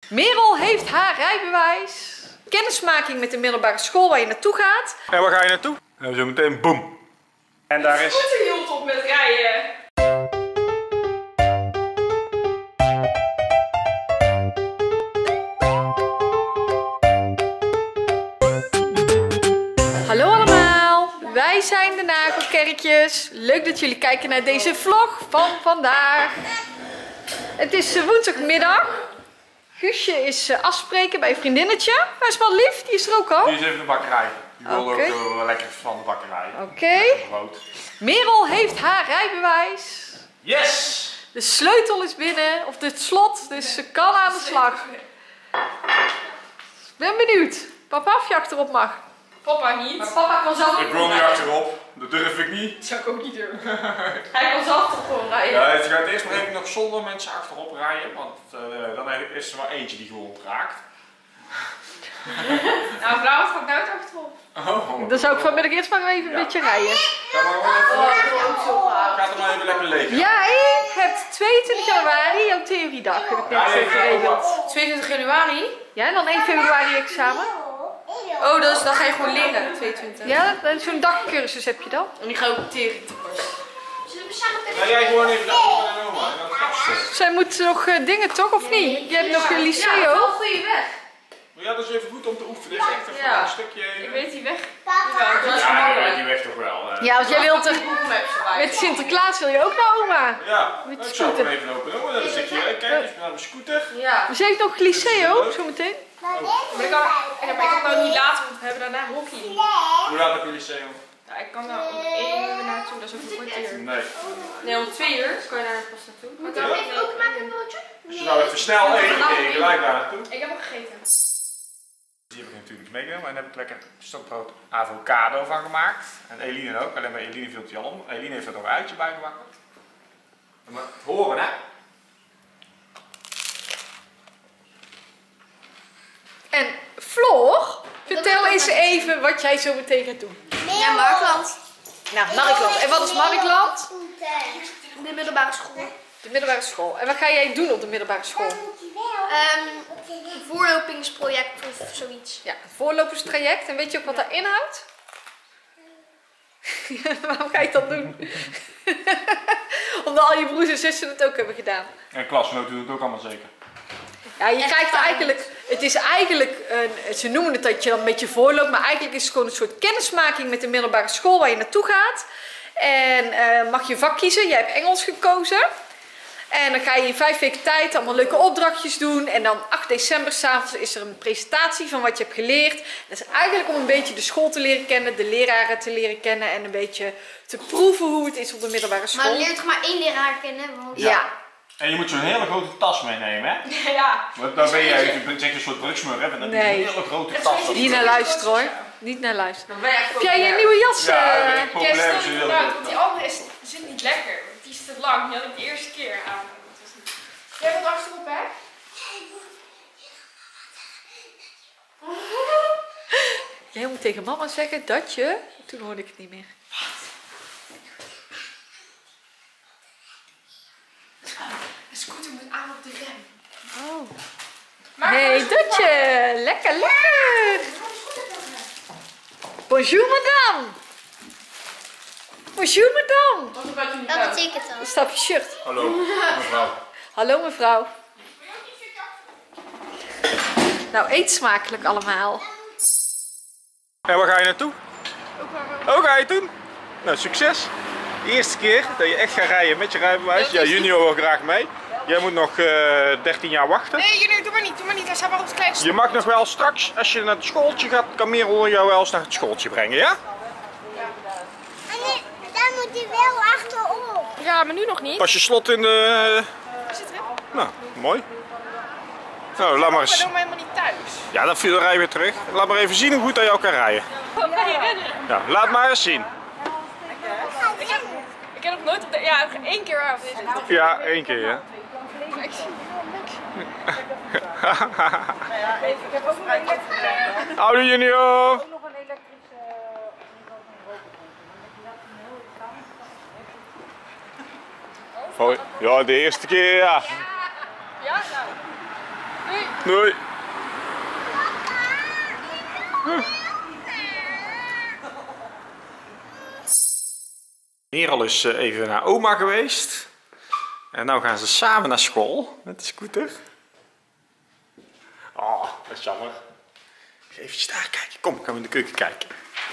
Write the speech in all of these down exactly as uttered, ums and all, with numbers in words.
Merel heeft haar rijbewijs. Kennismaking met de middelbare school waar je naartoe gaat. En waar ga je naartoe? En zo meteen boem. En daar is... Scooter hield op met rijden. Hallo allemaal, wij zijn de Nagelkerkjes. Leuk dat jullie kijken naar deze vlog van vandaag. Het is woensdagmiddag. Guusje is afspreken bij een vriendinnetje. Hij is wel lief, die is er ook al. Die is even de bakkerij. Die wil Okay. ook wel lekker van de bakkerij. Oké. Okay. Merel heeft haar rijbewijs. Yes! De sleutel is binnen, of het slot, dus ze kan aan de slag. Ik ben benieuwd. Papa of je achterop mag? Papa niet. Maar papa kan zelf Ik wil niet achterop, dat durf ik niet. Dat zou ik ook niet doen. Hij kan zelf toch gewoon rijden. Ja, ze gaat eerst maar even nog zonder mensen achterop rijden, want uh, dan is er maar eentje die gewond raakt. Nou, vrouw gaat nou achterop. Oh, Dan zou ik vanmiddag eerst maar even een ja. beetje rijden. Ga maar gewoon even... Gaat er maar even lekker leeg. Jij hebt tweeëntwintig januari jouw theoriedag, heb ik net zo geregeld. tweeëntwintig januari? Ja, en dan één februari examen. Oh, dus dan ga je gewoon leren, tweeëntwintig. Ja, zo'n dagcursus heb je dan. En die ga ik ook theorie toepassen. Ga jij gewoon even naar oma en oma en dan gasten. Zij moet nog uh, dingen toch, of niet? Je hebt nog een Ja, liceo. wel een goede weg. Ja, dat is even goed om te oefenen. Dit is echt even Ja. een stukje... Ik weet die weg. Ja, dat is ja, ik weet mooi. die weg toch wel. Uh. Ja, want jij wilt er... Google Maps erbij. Met Sinterklaas wil je ook naar oma. Ja, Met ik de zou scooter. hem even lopen doen. Dan zit je, kijk eens naar de scooter. Ja. Ze heeft nog liceo, zometeen. Maar ik kan, ja, maar ik kan nou niet later, want we hebben daarna hockey. Hoe laat heb je lyceum? Ja, ik kan nou om één uur naartoe, dat is ook een kwartier. Nee. Nee, om twee uur kan je daar pas naartoe. Maar kan Ja. ik ook maken een broodje? Als je nou even snel eet, eet je gelijk daar naartoe. Ik heb al gegeten. Die heb ik natuurlijk meegenomen en daar heb ik lekker stokbrood avocado van gemaakt. En Eline ook, alleen bij Eline viel het al om. Eline heeft er nog een uitje bij gebakken. Maar het horen hè. En Floor, vertel eens even wat jij zo meteen gaat doen. Ja, Markland. Nou, Markland. En wat is Markland? De middelbare school. De middelbare school. En wat ga jij doen op de middelbare school? Um, een voorlopingsproject of zoiets. Ja, een voorloperstraject. En weet je ook wat dat inhoudt? Waarom ga je dat doen? Omdat al je broers en zussen het ook hebben gedaan. En klasgenoten doen het ook allemaal zeker. Ja, je krijgt eigenlijk, het is eigenlijk, een, ze noemen het dat je dan met je voorloopt, maar eigenlijk is het gewoon een soort kennismaking met de middelbare school waar je naartoe gaat. En uh, mag je vak kiezen, jij hebt Engels gekozen. En dan ga je in vijf weken tijd allemaal leuke opdrachtjes doen. En dan acht december s'avonds is er een presentatie van wat je hebt geleerd. Dat is eigenlijk om een beetje de school te leren kennen, de leraren te leren kennen en een beetje te proeven hoe het is op de middelbare school. Maar je leert toch maar één leraar kennen? Want... Ja. En je moet zo'n hele grote tas meenemen hè. Ja. Want dan ben je, je bent echt een soort drugsmurf en dan heb je Nee. een hele grote tas. Niet naar luisteren hoor. Niet naar luisteren. Dan ben je echt Heb jij je populair. nieuwe jas? Ja, uh, ik ben populair, Ja, ze stel je willen nou, het. want die andere is, zit niet lekker. Want die is te lang. Die had ik de eerste keer aan. Dat was niet... Jij bent achterop, hè? Jij moet tegen mama zeggen dat je... Toen hoorde ik het niet meer. De scooter moet aan op de rem. Oh. Maar Nee, dat je. Lekker, lekker. Bonjour madame. Bonjour madame. Wat gebeurt er nu Wat buiten? betekent Een dat? stapje shirt. Hallo, mevrouw. Hallo mevrouw. Nou, eet smakelijk allemaal. En waar ga je naartoe? Ook ga je het doen? Nou, succes. De eerste keer dat je echt gaat rijden met je rijbewijs. Ja, junior wil graag mee. Jij moet nog uh, dertien jaar wachten. Nee, jullie, doe maar niet. Doe maar niet. Hij staat maar op het kleinste. Je mag nog wel straks, als je naar het schooltje gaat, kan Merel jou wel eens naar het schooltje brengen, ja? En daar moet hij wel achterop. Ja, maar nu nog niet. Pas je slot in de... Zit erin. Nou, mooi. Nou, laat maar Ik eens... ben helemaal niet thuis. Ja, dan viel de rij weer terug. Laat maar even zien hoe goed dat jou kan rijden. Wat ga je rennen? Ja, laat maar eens zien. Ik heb, ik heb nog nooit op de... Ja, één keer waar op deze. Ja, één keer, ja. Maar ik zie helemaal niks. Ik heb ook nog een elektrische... Oude junior! Nog een elektrische... Oh, ja, de eerste keer, ja. Ja, nou. Doei. Doei. Merel is even naar oma geweest. En nu gaan ze samen naar school met de scooter. Oh, dat is jammer. Even daar kijken. Kom, gaan we in de keuken kijken.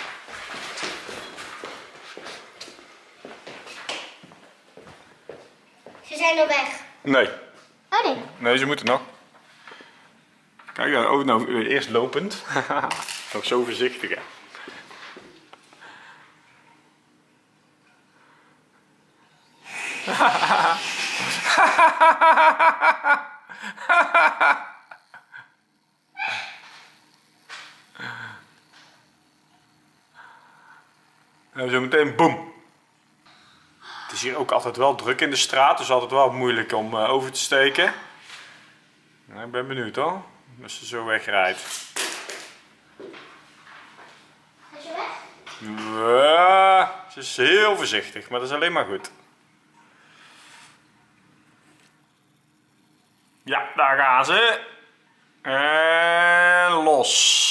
Ze zijn al weg. Nee. Oh nee. Nee, ze moeten nog. Kijk, dan ook nou eerst lopend. Nog zo voorzichtig, hè. Nou, zo meteen boem. Het is hier ook altijd wel druk in de straat, dus altijd wel moeilijk om uh, over te steken. Nou, ik ben benieuwd hoor, als ze zo wegrijdt. Is je weg? Ja, ze is heel voorzichtig, maar dat is alleen maar goed. Ja, daar gaan ze. En los.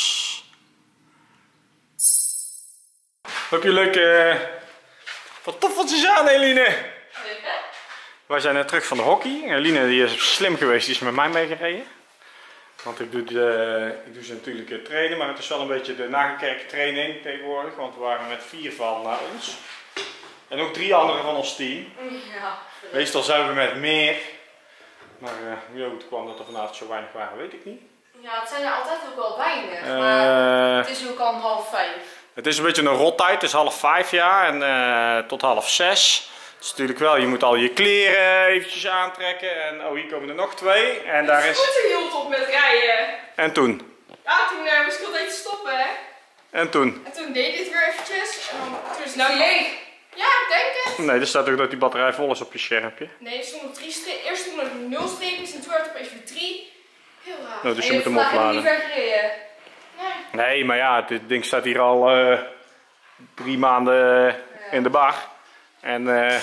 Heb je leuke pantoffeltjes aan, Eline? Wij zijn net terug van de hockey. Eline die is slim geweest, die is met mij meegereden. Want ik doe, de, ik doe ze natuurlijk trainen, maar het is wel een beetje de nagekerkte training tegenwoordig. Want we waren met vier van uh, ons. En ook drie anderen van ons team. Ja. Meestal zijn we met meer. Maar uh, hoe het kwam dat er vanavond zo weinig waren, weet ik niet. Ja, het zijn er altijd ook wel weinig. Uh, maar het is ook al half vijf. Het is een beetje een rottijd, het is half vijf jaar en uh, tot half zes. Het is natuurlijk wel, je moet al je kleren eventjes aantrekken en oh hier komen er nog twee. En daar is... De scooter hield op met rijden. En toen? Ja, toen uh, moest ik altijd stoppen hè. En toen? En toen deed dit weer eventjes en dan, toen is het nou leeg. Ja, ik denk het. Nee, er staat ook dat die batterij vol is op je schermpje. Nee, er stonden drie streepjes. Eerst stonden er nul streepjes en toen werd het opeens weer drie. Heel raar. Nou, dus je en moet hem vandaag heb ik opladen. niet ver gereden. Nee. Nee, maar ja, dit ding staat hier al uh, drie maanden uh, in de bar. En uh,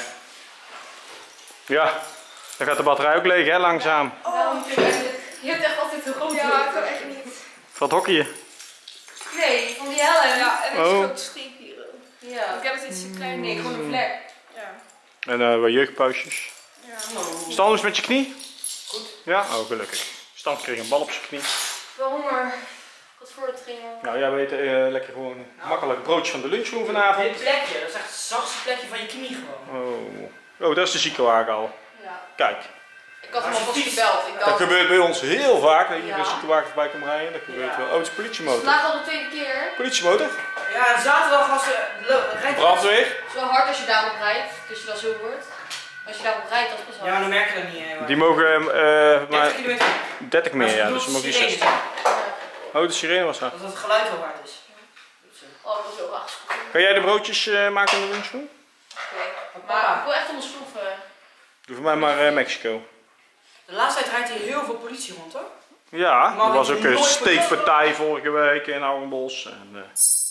ja, dan gaat de batterij ook leeg hè, langzaam. Oh, Daarom vind ik eigenlijk... Je hebt echt altijd een grote. Ja, ik kan echt niet. Wat hockeyen? Nee, van die helm. Ja, en Oh. een grote streep hier. Ja. Ik heb het iets te klein. Nee, gewoon een vlek. Ja. En uh, wat jeugdpausjes. Ja. Is het anders met je knie? Goed. Ja? Oh, gelukkig. Stan kreeg een bal op zijn knie. Wel honger. Wat voor het gingen. Nou, jij weet uh, lekker gewoon een makkelijk broodje van de lunchroom vanavond. Dit plekje, dat is echt het zachtste plekje van je knie gewoon. Oh, oh dat is de ziekenwagen al. Ja. Kijk, Ik had hem alvast gebeld. Ik dat dacht... gebeurt bij ons heel vaak. Dat hier Ja. een ziekenwagen voorbij komt rijden. Dat gebeurt Ja. wel. Oh, het is een politiemotor. Vandaag al de tweede keer. Politiemotor? Ja, zaterdag was de rijdt. Brandweer? Het is wel hard als je daarop rijdt. Dus je dat zo hoort. Als je daarop rijdt, dat is best wel Ja, hard. dan merk je dat niet. Hè, Die mogen uh, maar dertig kilometer. dertig meer, ja. Dus ze mogen niet zestig. Oh, de sirene was dat. Dat het geluid heel hard is. Oh, dat is heel acht. Kan jij de broodjes uh, maken in de lunchroom? Oké. Maar ik wil echt onder schroeven. Doe voor mij maar uh, Mexico. De laatste tijd rijdt hier heel veel politie rond hoor. Ja, Maar er was weet ook je een nooit steekpartij vorige week in Ouwenbos. En, uh...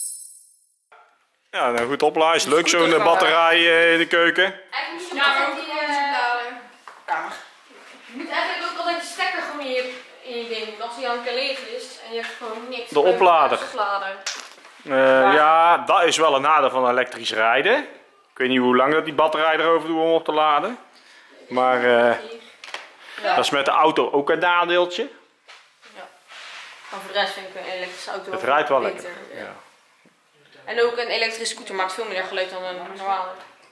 Ja, nou goed opladen. Is leuk zo'n uh, batterij uh, in de keuken. Eigenlijk moet je Ja, maar altijd ook die... gewoon eh, laden. Kamer. Je moet eigenlijk ook altijd de stekker gewoon in je, in je ding doen. Als die aan elkaar leeg is en je hebt gewoon niks. De oplader. De oplader. Uh, ja, dat is wel een nadeel van elektrisch rijden. Ik weet niet hoe lang dat die batterij erover doet om op te laden. Maar uh, Ja. dat is met de auto ook een nadeeltje. Ja. Maar voor de rest vind ik een elektrische auto Het rijdt wel beter. lekker. Ja. Ja. En ook een elektrische scooter maakt veel meer geluid dan een normale.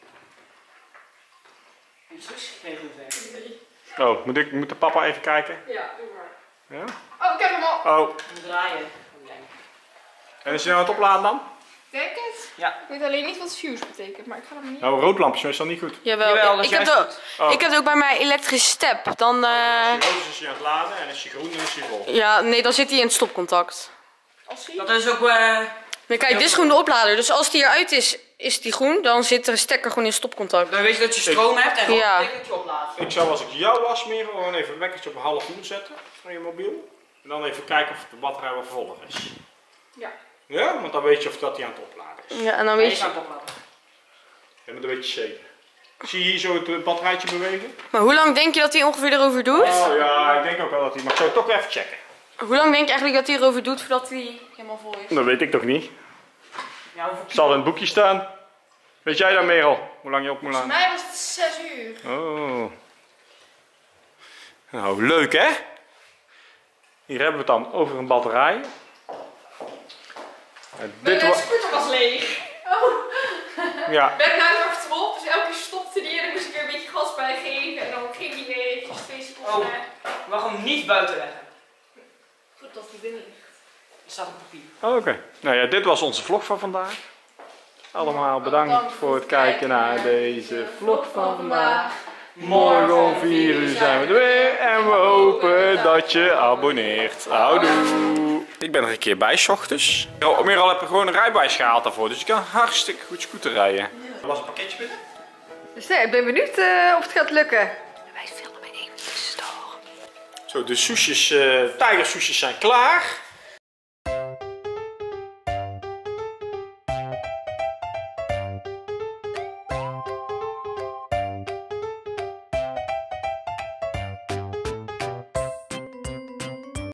Oh, moet, ik, moet de papa even kijken? Ja, doe maar. Ja? Oh, ik heb hem al. Oh, Moet draaien. en is hij nou aan het opladen dan? Denk het? Ja. Ik weet alleen niet wat fuse betekent, maar ik ga hem niet. Nou, roodlampje is meestal niet goed. Jawel, Jawel, dat ik, is heb juist het ook, Oh. ik heb het ook bij mijn elektrische step. Dan, eh, Als hij rood is, is hij aan het laden en als hij groen is, is hij vol. ja, nee, dan zit hij in het stopcontact. Dat is ook. Uh, Maar kijk, dit is gewoon de oplader. Dus als die eruit is, is die groen. Dan zit de stekker gewoon in stopcontact. dan weet je dat je stroom hebt en gewoon Ja. een tikkeltje oplaadt. Ik zou als ik jou was meer gewoon even een wekkertje op een half uur zetten van je mobiel. En dan even kijken of de batterij wel voller is. Ja. Ja, want dan weet je of dat hij aan het opladen is. Ja, en dan Ja, je weet je... kan het opladen. Je moet een beetje zeker. Zie je hier zo het batterijtje bewegen? Maar hoe lang denk je dat hij ongeveer erover doet? Oh ja, ik denk ook wel dat hij... Maar ik zou het toch even checken. Hoe lang denk je eigenlijk dat hij erover doet voordat hij helemaal vol is? Dat weet ik toch niet. Ja, hoeveel Het zal in het boekje staan. Weet jij dan, Merel? Hoe lang je op moet Voor laten? mij was het zes uur. Oh. Nou, leuk hè? Hier hebben we het dan over een batterij. En dit Mijn was... scooter was leeg. Oh. Ja. Ben ik nou achterop, dus elke keer stopte die en dan moest ik er een beetje gas bij geven. En dan ging die weer eventjes twee seconden. Oh. Je mag hem niet buiten leggen. Goed dat die binnen ligt. Er staat op papier. Oh, oké. Nou ja, dit was onze vlog van vandaag. Allemaal bedankt voor het kijken naar deze vlog van vandaag. Morgen om vier uur zijn we er weer en we hopen dat je abonneert. Houdoe! Ik ben er een keer bij, 's ochtends. Merel heb je gewoon een rijbewijs gehaald daarvoor, dus je kan hartstikke goed scooter rijden. Er was een pakketje binnen. Dus nee, ik ben benieuwd uh, of het gaat lukken. Wij filmen even de store. Zo, de soesjes, uh, tijgersoesjes zijn klaar.